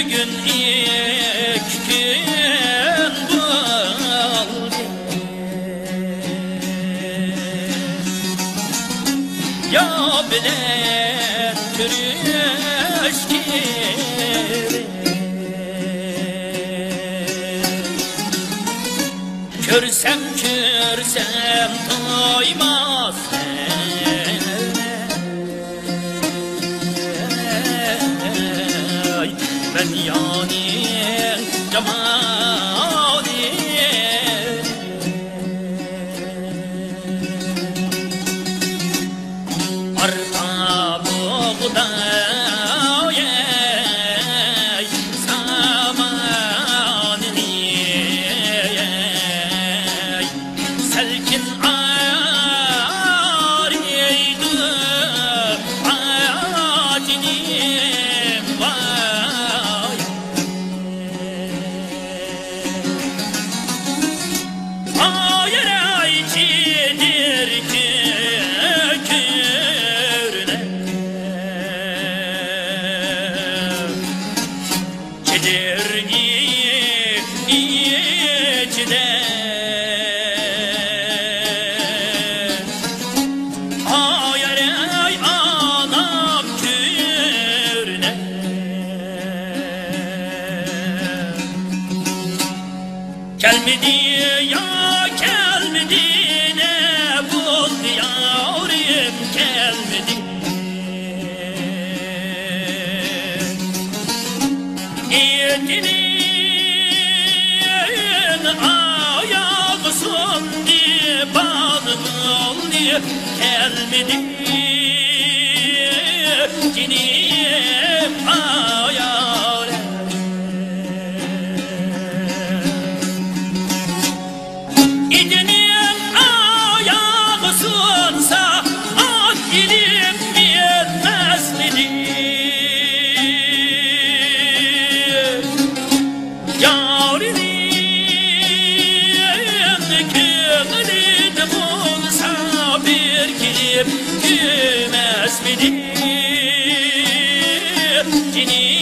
gün ilk gün buldu ya bile türüş gibi Körsem doymaz ben yani cemali arpa buğday zamanını selkin arıydı acinim vay ayara içidir kükürne çedir içine ayara anam kürne gelmedi ya gelmedi ne buldu yavrum gelmedi Yedinin ayağı sondu bağlı gelmedi cinim ayağı İdinin ayağı sonsa ak ilim bilmez miydi Yârimin kümülün bulsa bir girip gümez miydi Cinim